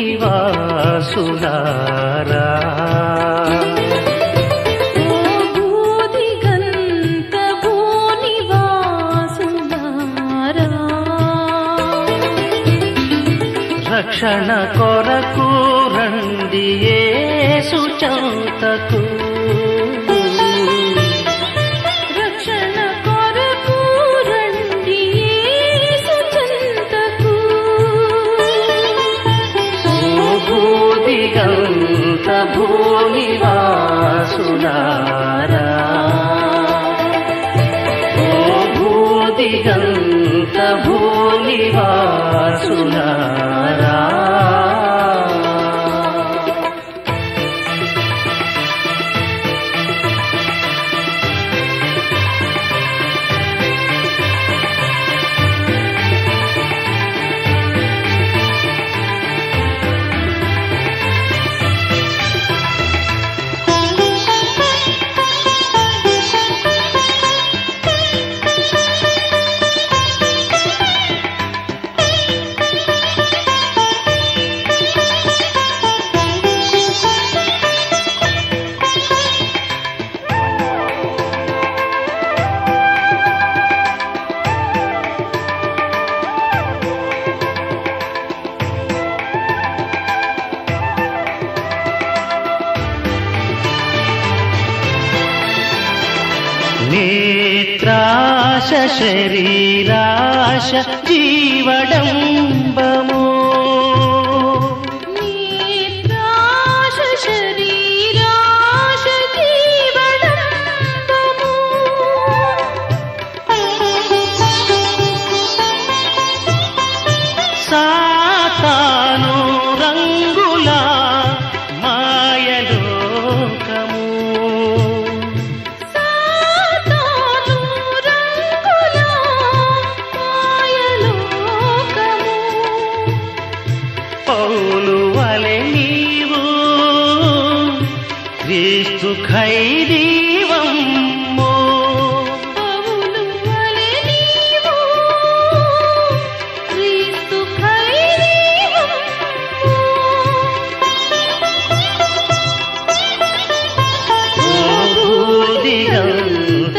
భూనివాసులారా రక్షణ కొరకు రండి యేసు చెంతకు రక్షణ కొరకు రండి యేసు చెంతకు ఓ భూదిగంత భూనివాసులారా ఓ భూదిగంత భూనివాసులారా నేత్రాశ శరీరాశ జీవడంబము నేత్రాశ శరీరాశ జీవడంబము సాతాను రంగుల మాయలోకము పౌలు వలె నీవు క్రీస్తు ఖైదీవమ్మో పౌలు వలె నీవు క్రీస్తు ఖైదీవమ్మో ఓ భూదిగంత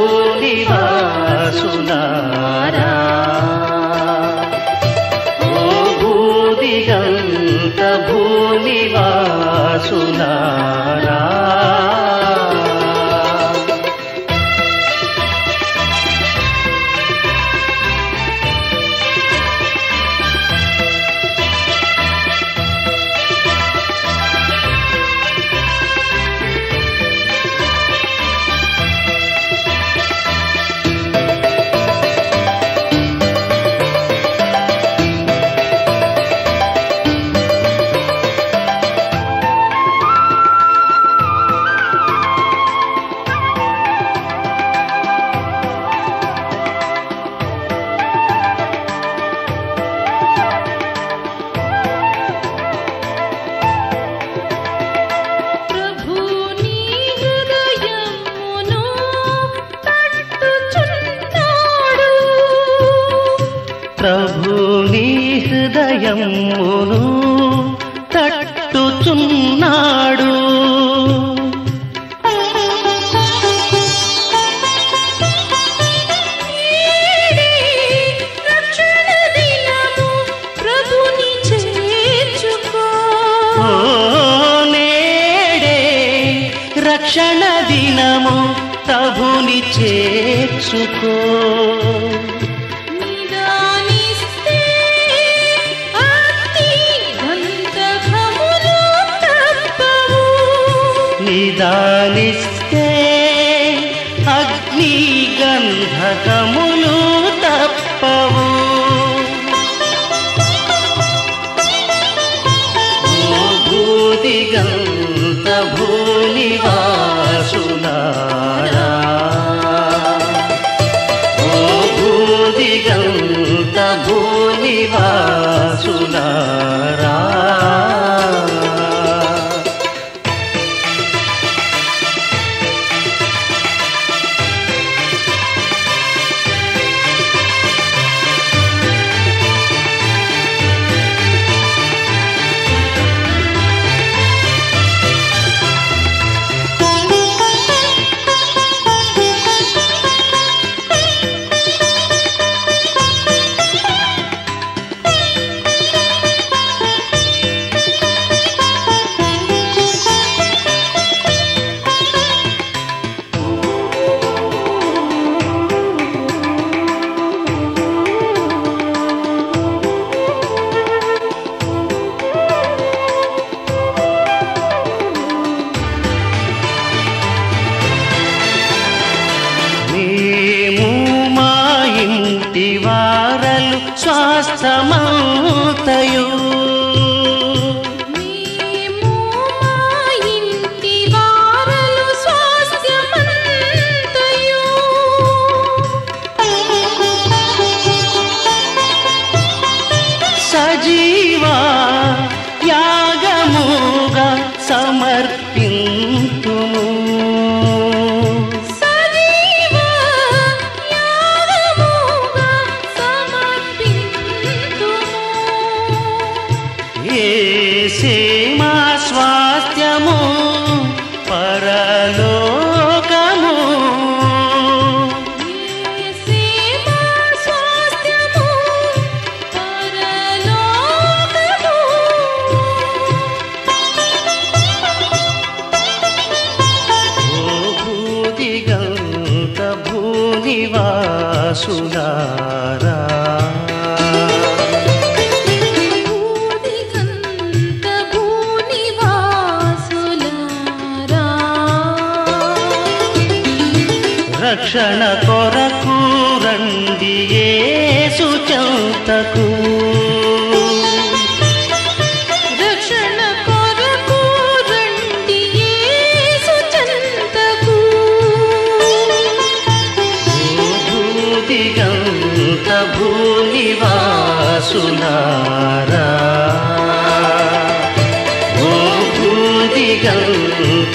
భూనివాసులారా భూదిగంత భూనివాసులారా ప్రభు నీ హృదయమును తట్టుచున్నాడు ఓ నేడే రక్షణ దినము ప్రభుని చేర్చుకో నిదానిస్తే అగ్ని గంధకములు తప్పవు ఓ భూదిగంత భూనివాసులారా ఓ భూదిగంత భూనివాసులారా శ్వాసమంతయు మేము మా ఇంటి వారలు స్వాస్థ్యమంతయు సజీవా యాగముగా సమర్పింతుము సజీవ యాగముగా సమర్పింతుము యేసే మా స్వాస్థ్యము పరలోకము యేసే మా స్వాస్థ్యము పరలోకము ఓ భూదిగంత భూనివాసులారా భూదిగంత భూనివాసులారా రక్షణ కొరకు రండి యేసు చెంతకు రక్షణ కొరకు రండి యేసు చెంతకు ఓ భూదిగంత భూనివాసులారా ఓ భూదిగంత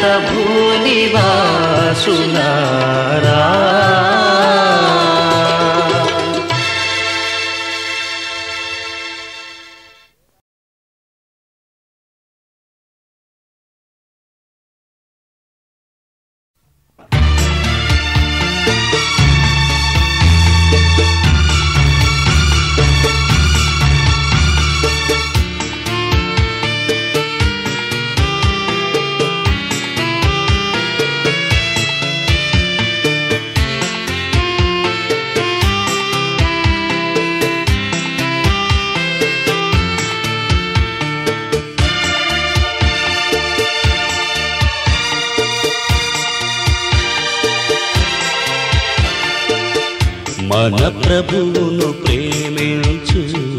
భూనివాసులారా మన ప్రభువును ప్రేమించు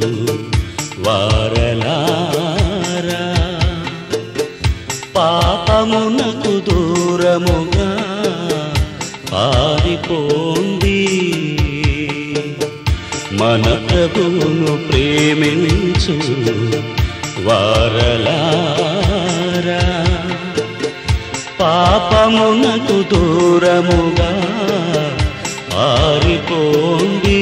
వారలారా పాపమునకు దూరముగా పారిపోండి మన ప్రభువును ప్రేమించు వారలారా పాపమునకు దూరముగా పారిపోండి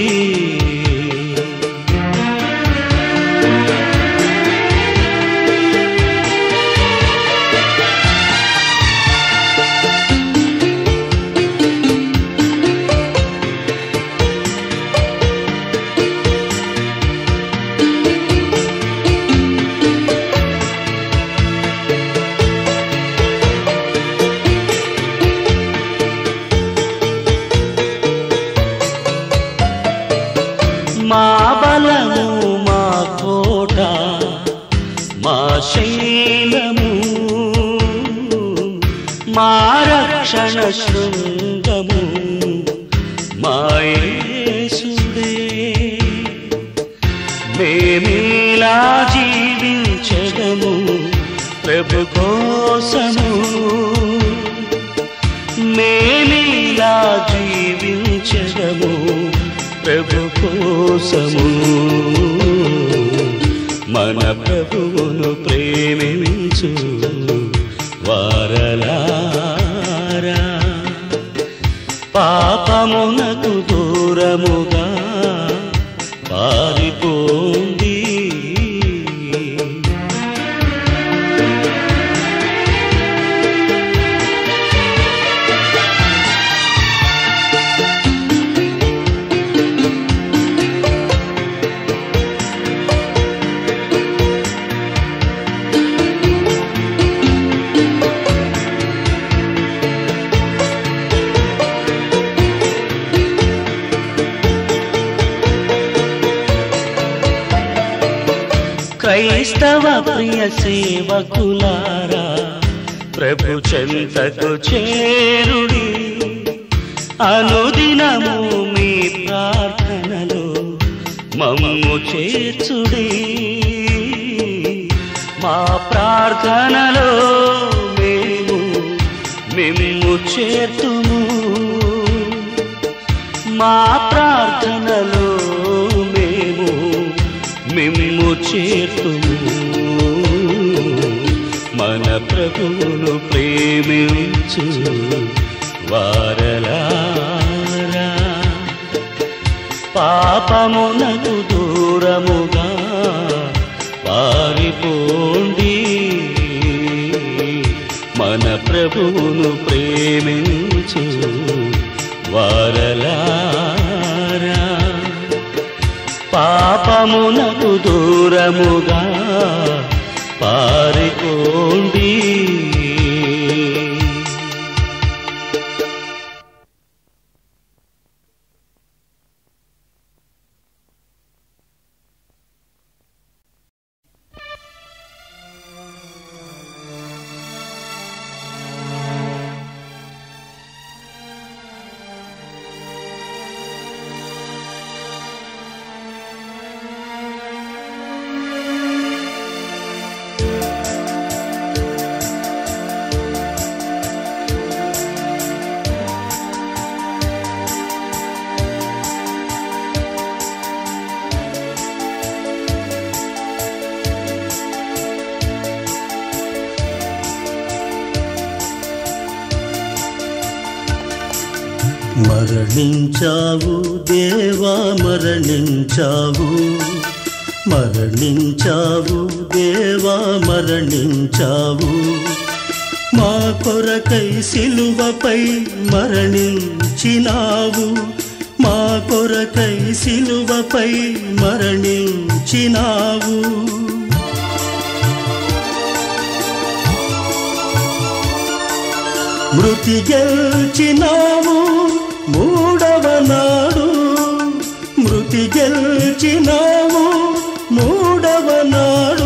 మా బలము మా కోట మా శైలము మా రక్షణ శృంగము మా యేసుడే మేమిలా జీవించడము ప్రభు కోసము మేమిలా జీవించడము ప్రభు కోసము మన ప్రభువును ప్రేమించు వారలారా పాపమునకు దూరముగా పారిపోండి క్రైస్తవ ప్రియ సేవకులారా ప్రభు చెంతకు చేరుడి అనుదినము మీ ప్రార్థనలో మమ్ము చేర్చుడి మా ప్రార్థనలో మేము మిమ్ము చేర్తుము మా ప్రార్థనలో మేము మిమ్ము చేర్తుము మన ప్రభువును ప్రేమించు వారలారా పాపమునకు దూరముగా పారిపోండి మన ప్రభువును ప్రేమించు వారలారా పాపమునకు దూరముగా పారిపోండి మరణించావు దేవా మరణించావు మరణించావు దేవా మరణించావు మా కొరకై సిలువపై మరణించినావు మా కొరకై సిలువపై మరణించినావు మృతి గెల్చినావు మూడవ నాడు మృతి గెల్చినావు మూడవ నాడు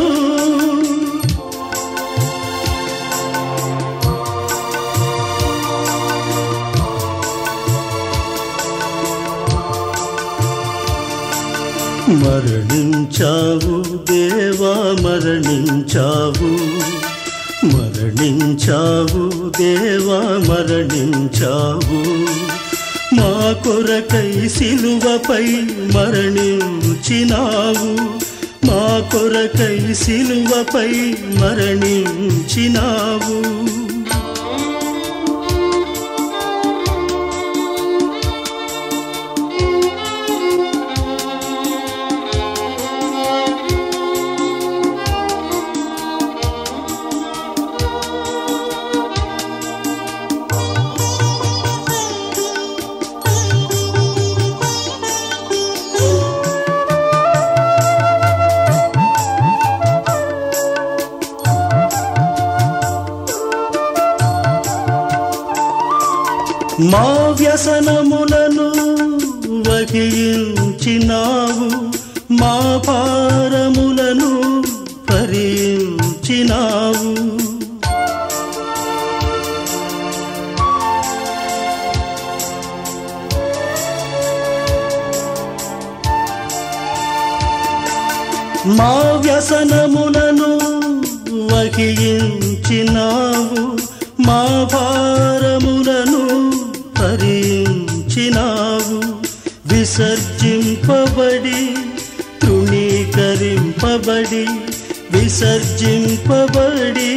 మరణించావు దేవా మరణించావు మరణించావు దేవా మరణించావు మా కొరకై సిలువపై మరణించినావు మా కొరకై సిలువపై మరణించినావు మా వ్యసనములను వహించినావు మా భారములను భరించినావు మా వ్యసనములను వహించినావు మా భారములను భరించినావు విసర్జింపబడి తృణీకరింపబడి విసర్జింపబడి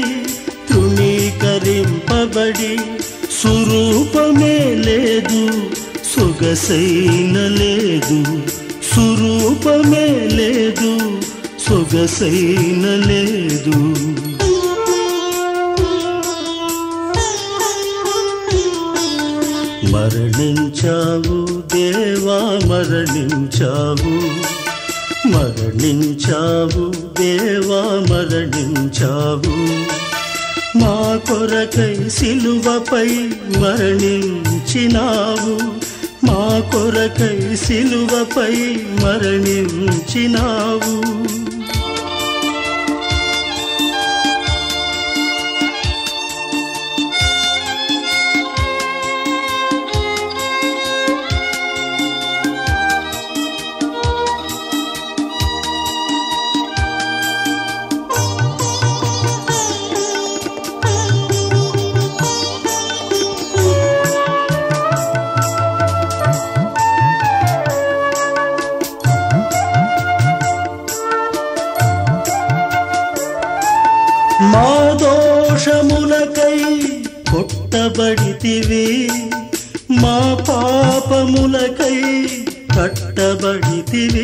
తృణీకరింపబడి స్వరూపమే లేదు సొగసైన లేదు స్వరూపమే లేదు సొగసైన లేదు మరణించావు దేవా మరణించావు మరణించావు దేవా మరణించావు మా కొరకై సిలువపై మరణించినావు మా కొరకై సిలువపై మరణించినావు మా దోషములకై కొట్టబడితివి, మా పాపములకై కట్టబడితివి.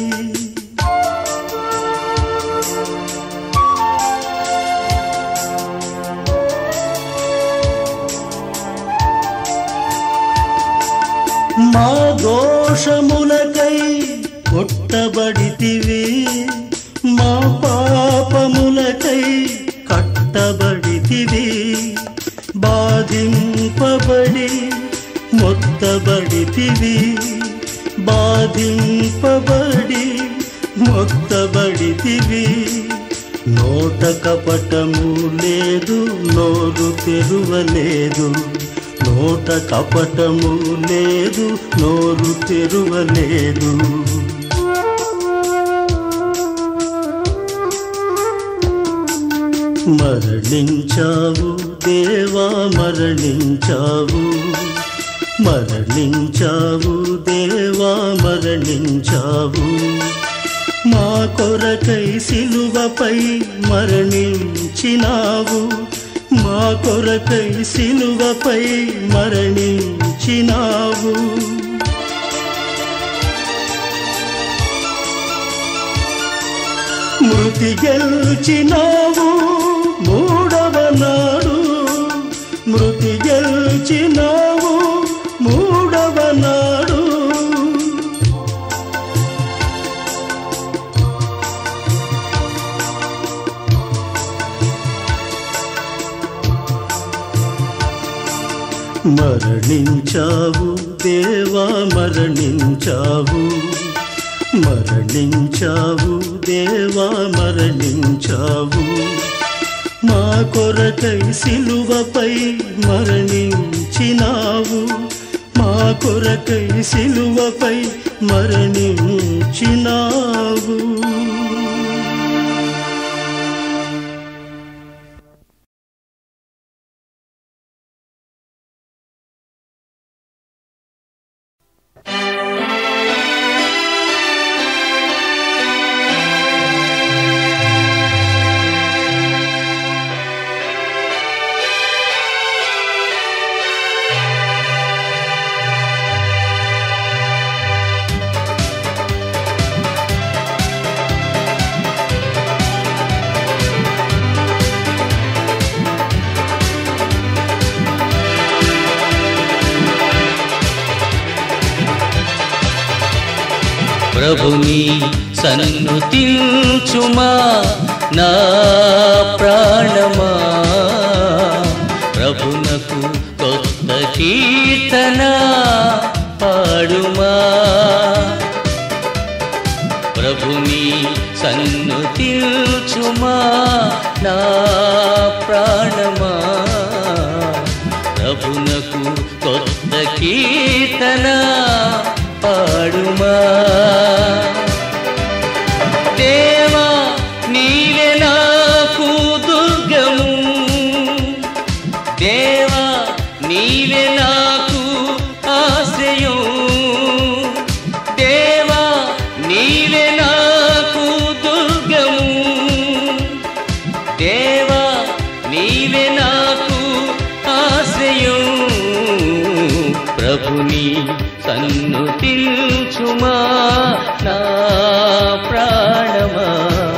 మా దోషములకై కొట్టబడితివి, మా పాపములకై కట్టబడితివి. బాధింపబడి మొత్తబడితివి, బాధింపబడి మొత్తబడితివి. నోట కపటము లేదు, నోరు తెరువలేదు. నోట కపటము లేదు, నోరు తెరువలేదు. మరణించావు దేవా, మరణించావు, మరణించావు దేవా, మరణించావు. మా కొరకై సిలువపై మరణించినావు, మా కొరకై సిలువపై మరణించినావు. మృతి గెల్చినావు మూడవ నాడు, మృతి గెల్చినావు మూడవ నాడు. మరణించావు దేవా, మరణించావు, మరణించావు దేవా, మరణించావు. మా కొరకై సిలువపై మరణించినావు, మా కొరకై సిలువపై మరణించినావు. ప్రభుని సన్నుతించుమా నా ప్రాణమా, ప్రభునకు కొత్త కీర్తన పాడుమా. ప్రభుని సన్నుతించుమా నా ప్రాణమా, ప్రభునకు కొత్త కీర్తన పాడుమా. దేవా నీవే నాకు దుర్గము, దేవా నీవే నాకు ఆశ్రయం, దేవా నీవే నాకు దుర్గము, దేవా నీవే నాకు ఆశ్రయం. ప్రభుని సన్నుతించుమా నా ప్రాణమా,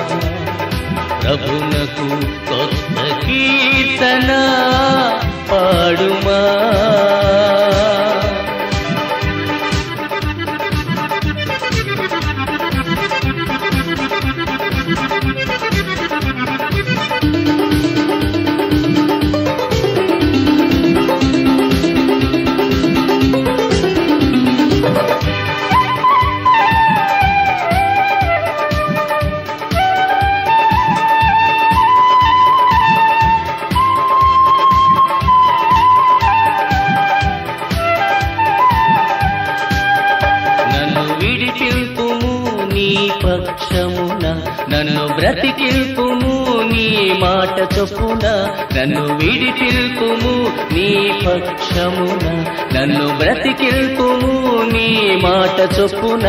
ప్రభునకు కొత్త కీర్తన పాడుమా. పక్షమున నన్ను బ్రతికిల్పుము నీ మాట చొప్పున, నన్ను విడిచిల్పుము నీ పక్షమున, నన్ను బ్రతికిల్పుము నీ మాట చొప్పున.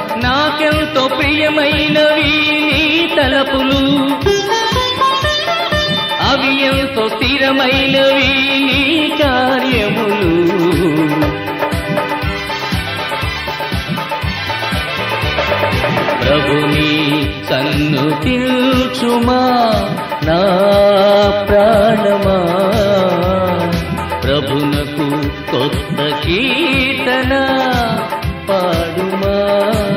నాకెంతో ప్రియమైనవి నీ తలపులు, ఎంతో స్థిరమైనవి నీ కార్యములు. ప్రభుని సన్నుతిల్చుమా నా ప్రాణమా, ప్రభునకు కొత్త కీర్తన పాడుమా.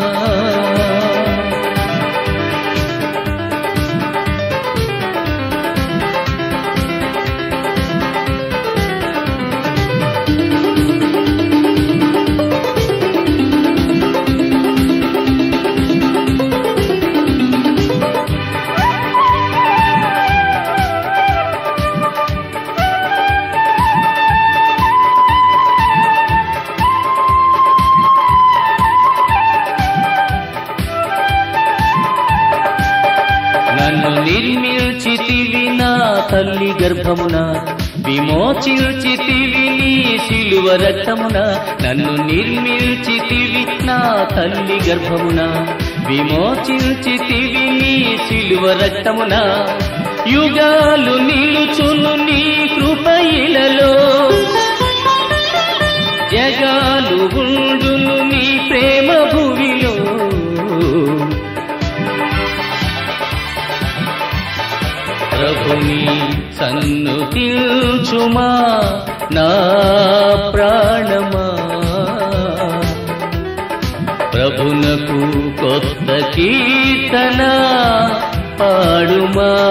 నన్ను నిర్మిల్చితివి నా తల్లి గర్భమున, విమోచించితివి నీ శిలువ రక్తమున. నన్ను నిర్మిల్చితివి నా తల్లి గర్భమున, విమోచించితివి నీ శిలువ రక్తమున. యుగాలు నిలుచును నీ కృపయిలలో, జగాలు ఉండును నీ ప్రేమ భూమిలో. ప్రభుని సన్నుతిల్చుమా నా ప్రాణమా, ప్రభునకు కొత్త కీర్తన పాడుమా.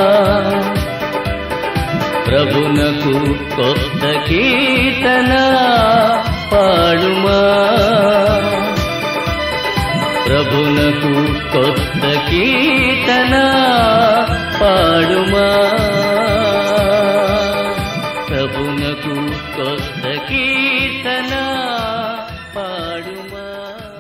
ప్రభునకు కొత్త కీర్తన పాడుమా. ప్రభునకు కొత్త కీర్తన పాడుమా. ప్రభునకు కొత్త కీర్తన పాడుమా.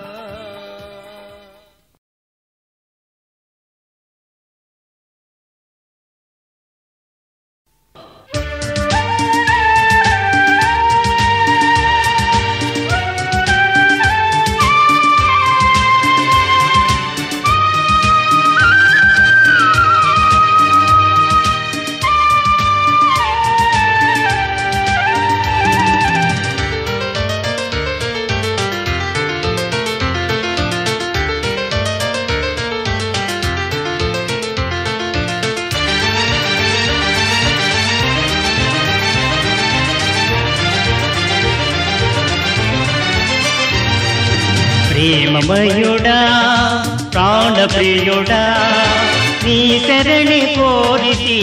ప్రేమమయుడా ప్రాణప్రియుడా నీ శరణి కోరితి.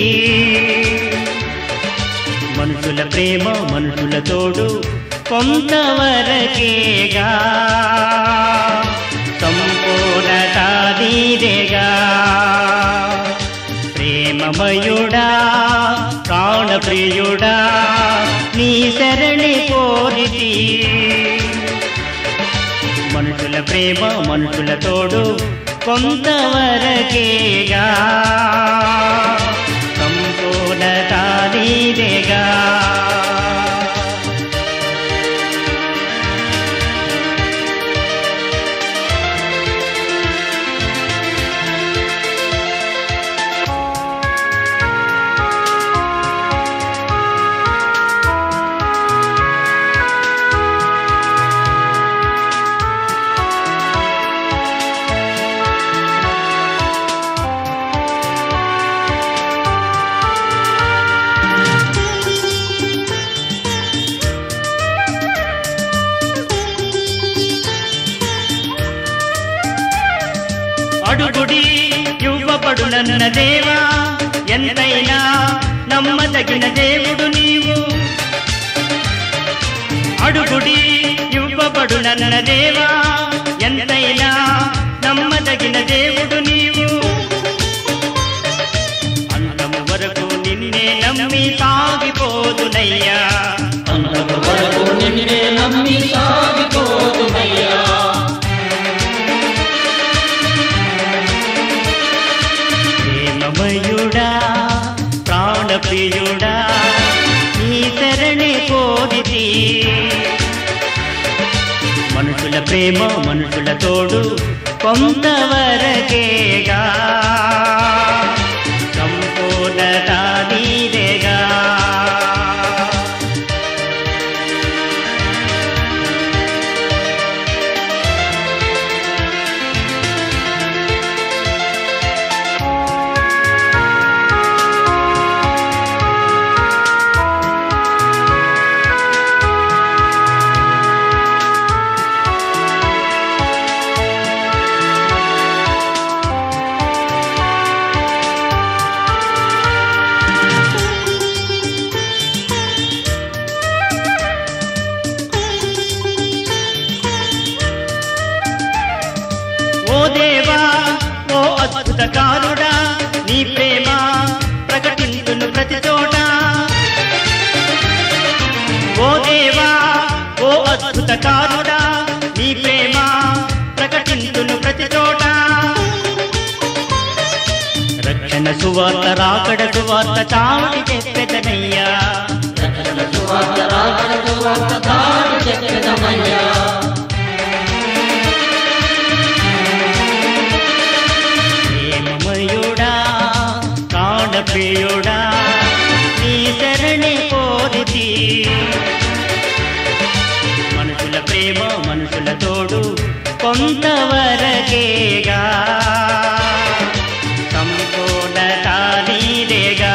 మనుషుల ప్రేమ మనుషుల తోడు కొంతవరకేగా, సంపూర్ణత నీదేగా. ప్రేమమయుడా ప్రాణప్రియుడా నీ శరణి కోరితి. మనుషుల ప్రేమ మనుషుల తోడు కొంతవరకేగా, సంపూర్ణత నీదేగా. అడుగుడి ఇవ్వబడునన్న దేవా, ఎంతైనా నమ్మదగిన దేవుడు నీవు. అడుగుడి ఇవ్వబడునన్న దేవా, ఎంతైనా నమ్మదగిన దేవుడు నీవు. అంతము వరకు నిన్నే నమ్మి సాగిపోదునయ్యా, అంతము వరకు నిన్నే నమ్మి సాగిపోదునయ్యా. ప్రేమమయుడా ప్రాణప్రియుడా నీ శరణి కోరితి. మనుషుల ప్రేమ మనుషుల తోడు కొంతవరకేగా, సంపూర్ణత నీదే. సువార్త రాకడ సువార్త చాటి చెప్పెదనయ్యా ప్రేమమయుడా ప్రాణప్రియుడా నీ శరణి కోరితి మనుషుల ప్రేమ మనుషుల తోడు కొంతవరకేగా సంపూర్ణత నీదేగా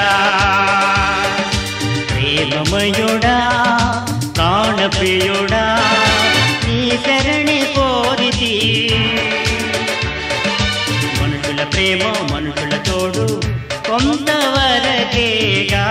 ప్రేమమయుడా ప్రాణప్రియుడా నీ శరణి కోరితి మనుషుల ప్రేమ మనుషుల తోడు కొంతవరకేగా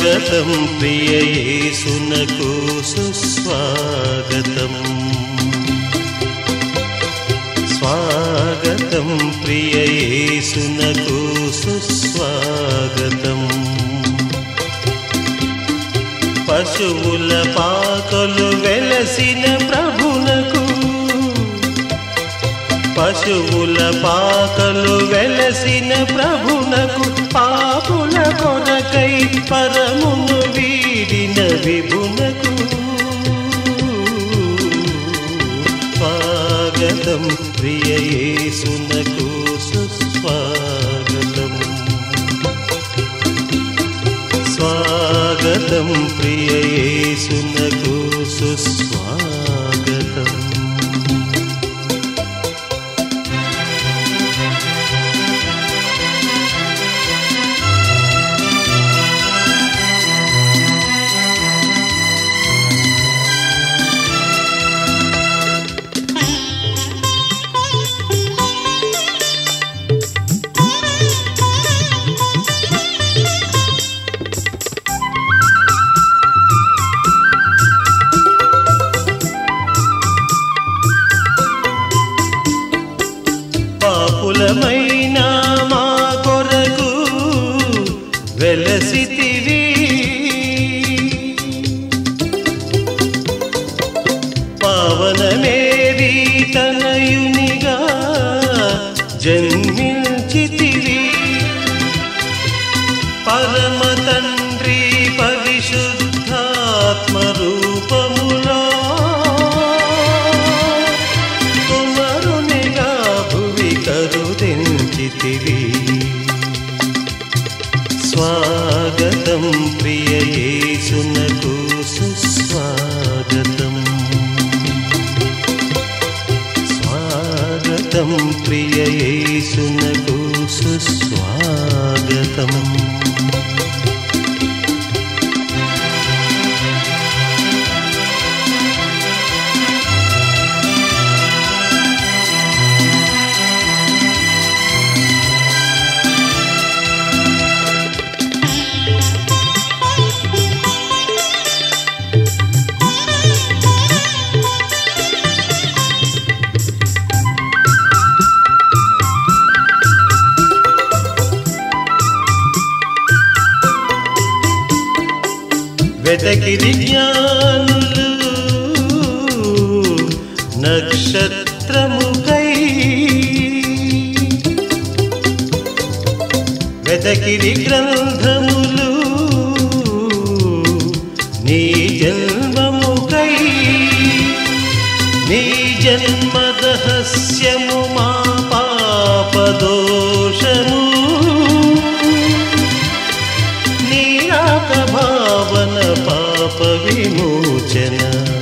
స్వాగతం ప్రియ యేసునకు సుస్వాగతం. స్వాగతం ప్రియ యేసునకు సుస్వాగతం. పశువుల పాకలు వెలసిన ప్రభునకు, పశువుల పాకలు వెలసిన ప్రభునకు, పాపుల కొరకై పరమును వీడిన విభునకు స్వాగతం ప్రియ యేసునకు సుస్వాగతం. స్వాగతం ప్రియ యేసునకు సుస్వాగతం. పాపులమైన మా కొరకు వెలసితివి, పావనమేరీ తనయునిగా జన్మించితివి. పరమ తండ్రి పరిశుద్ధాత్మ రూపములో కుమరునిగా భువి కరుదించితివి. స్వాగతం ప్రియ యేసునకు సుస్వాగతం. స్వాగతం ప్రియ యేసునకు సుస్వాగతం. వెదకిరి జ్ఞానులు నక్షత్రముకై, వెదకిరి గ్రంథములు నీ జన్మముకై. నీ జన్మ రహస్యము మా పాపదోషము, భావన పాప విమోచన.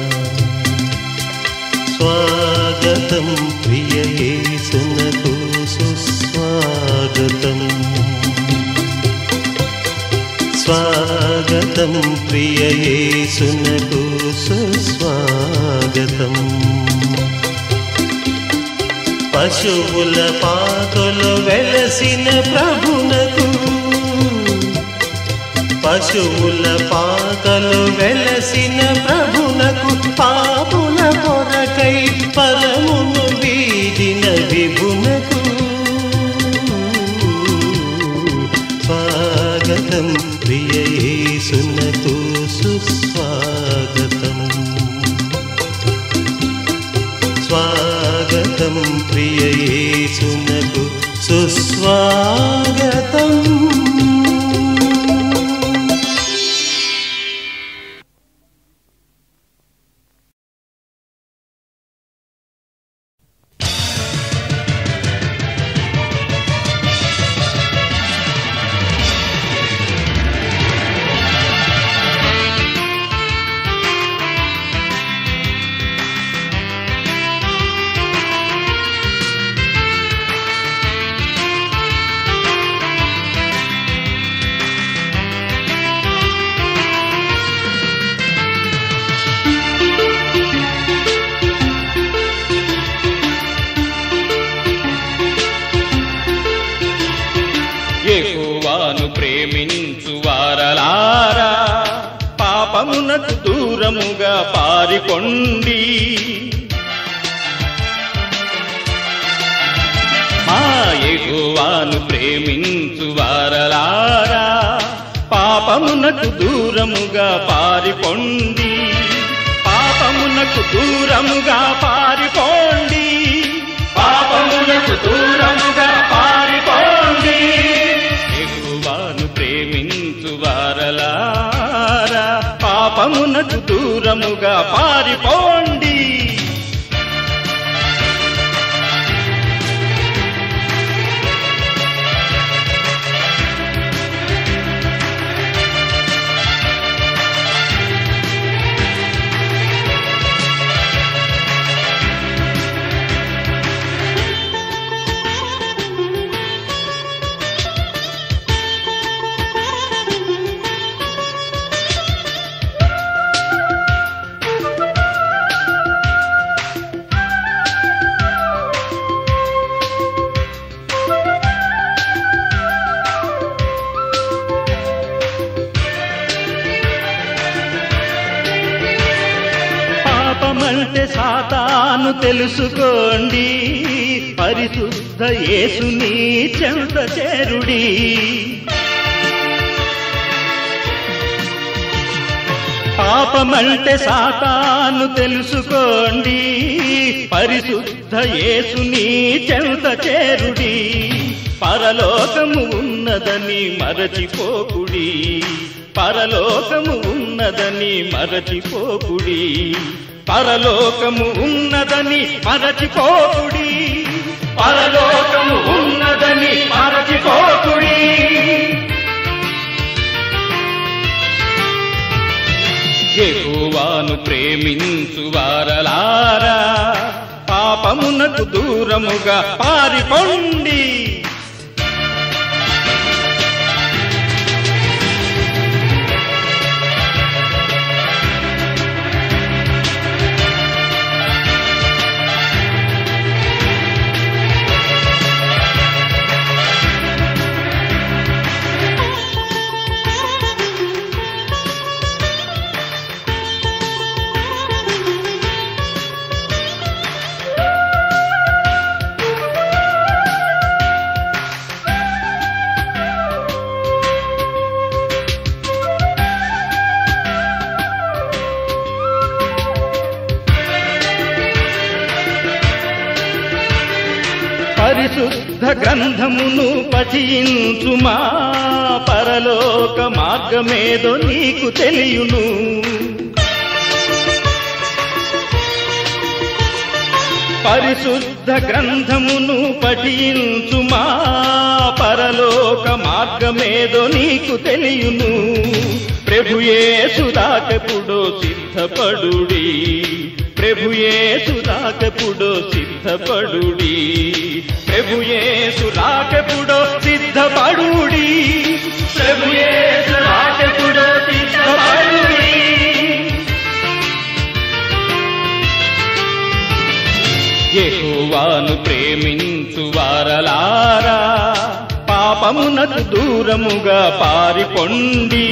స్వాగతం ప్రియ యేసునకు సుస్వాగతం. స్వాగతం ప్రియ యేసునకు సుస్వాగతం. పశువుల పాకలు వెలసిన ప్రభునకు, పశువుల పాకలు వెలసిన ప్రభునకు, పాపుల కొరకై పరమును వీడిన విభునకు స్వాగతం ప్రియ యేసునకు సుస్వాగతం. స్వాగతం ప్రియ యేసునకు సుస్వాగతం. దూరముగా పారికొండి. మా యెహోవాను ప్రేమించు వారలారా పాపమునకు దూరముగా పారిపోండి. పాపమునకు దూరముగా పారిపోండి. పాపమునకు దూరముగా పారిపోండి. యెహోవాను ప్రేమించు వారలారా పాపమునకు దూరముగా పారిపోండి. పాపమంటే సాతాను తెలుసుకోండి. పరిశుద్ధ యేసుని చెంత చేరుడి. పాపమంటే సాతాను తెలుసుకోండి. పరిశుద్ధ యేసుని చెంత చేరుడి. పరలోకము ఉన్నదని మరచిపోకుడి. పరలోకము ఉన్నదని మరచిపోకుడి. పరలోకము ఉన్నదని మరచిపోకుడి. పరలోకము ఉన్నదని మరచిపోకుడి. యెహోవాను ప్రేమించు వారలారా పాపమునకు దూరముగా పారిపోండి. పరిశుద్ధ గ్రంథమును పఠించుమా. పరలోక మార్గమేదో నీకు తెలియును. పరిశుద్ధ గ్రంథమును పఠించుమా. పరలోక మార్గమేదో నీకు తెలియును. ప్రభుయేసు రాకెప్పుడో సిద్ధపడుడి. ప్రభుయేసు రాకెప్పుడో సిద్ధపడుడి. ప్రభుయేసు రాకెప్పుడో సిద్ధపడుడి. ప్రభుయేసు రాకెప్పుడో సిద్ధపడుడి. యెహోవాను ప్రేమించు వారలారా పాపమునకు దూరముగా పారిపోండి.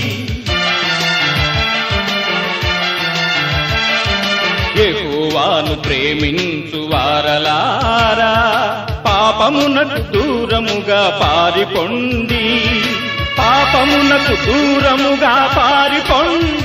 యెహోవాను ప్రేమించు వారలారా పాపమునకు దూరముగా పారిపోండి. పాపమునకు దూరముగా పారిపోండి.